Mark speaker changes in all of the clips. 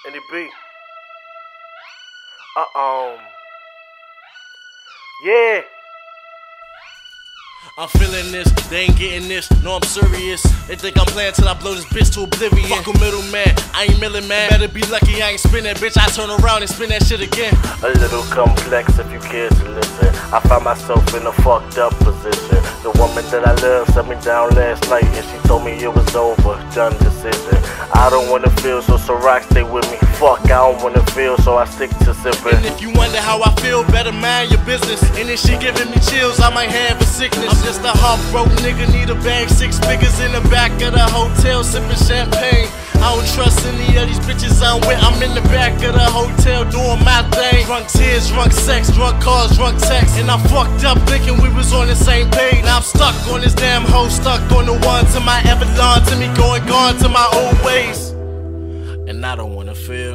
Speaker 1: And it be. Yeah.
Speaker 2: I'm feeling this, they ain't getting this, no I'm serious. They think I'm playing till I blow this bitch to oblivion. Fuck a middleman, I ain't milling man. Better be lucky I ain't spin that bitch, I turn around and spin that shit again.
Speaker 1: A little complex if you care to listen. I find myself in a fucked up position. The woman that I love set me down last night and she told me it was over, done decision. I don't wanna feel, so Ciroc stay with me. Fuck, I don't wanna feel, so I stick to sipping.
Speaker 2: And if you wonder how I feel, better mind your business. And if she giving me chills, I might have a sickness. I'm just a heartbroken nigga, need a bag, 6 figures in the back of the hotel, sipping champagne. I don't trust any of these bitches I'm with. I'm in the back of the hotel doing my thing. Drunk tears, drunk sex, drunk cars, drunk texts. And I fucked up thinking we was on the same page. Now I'm stuck on this damn hoe, stuck on the one to my Avalon, to me going gone to my old ways. And I don't wanna feel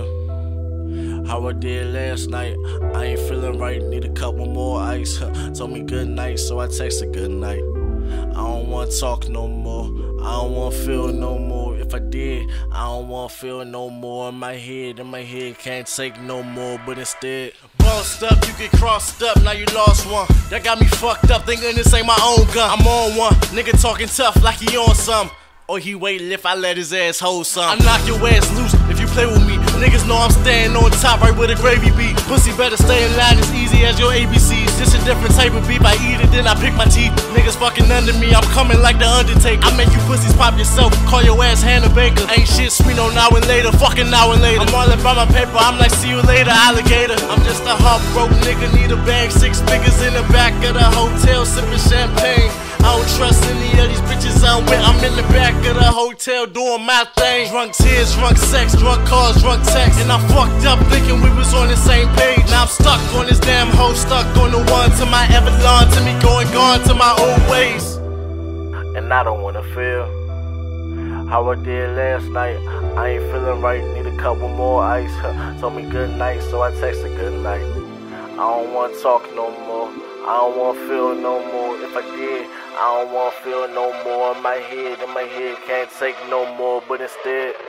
Speaker 2: how I did last night. I ain't feeling right, need a couple more ice. Told me good night, so I texted good night. I don't wanna talk no more, I don't wanna feel no more. If I did, I don't wanna feel no more. In my head can't take no more. But instead, bossed up, you get crossed up, now you lost one. That got me fucked up, thinking this ain't my own gun. I'm on one, nigga talking tough like he on some. Or he waiting if I let his ass hold some. I knock your ass loose if you play with me. Niggas know I'm staying on top right where the gravy be. Pussy better stay in line as easy as your ABCs. Just a different type of beef, I eat it then I pick my teeth. Niggas fucking under me, I'm coming like the Undertaker. I make you pussies pop yourself, call your ass Hannah Baker. Ain't shit sweet no now and later, fucking now and later. I'm all about my paper, I'm like see you later alligator. I'm just a heartbroken nigga, need a bag, 6 figures in the back of the hotel, sipping champagne. I don't trust any of these bitches I'm with. I'm in the back of the hotel doing my thing. Drunk tears, drunk sex, drunk cars, drunk texts. And I fucked up thinking we was on the same page. Now I'm stuck on this damn hoe, stuck on the one to my Avalon, to me going gone to my old ways.
Speaker 1: And I don't wanna feel how I did last night. I ain't feeling right, need a couple more ice. Told me good night, so I texted good night. I don't wanna talk no more, I don't wanna feel no more. If I did, I don't wanna feel no more. In my head can't take no more. But instead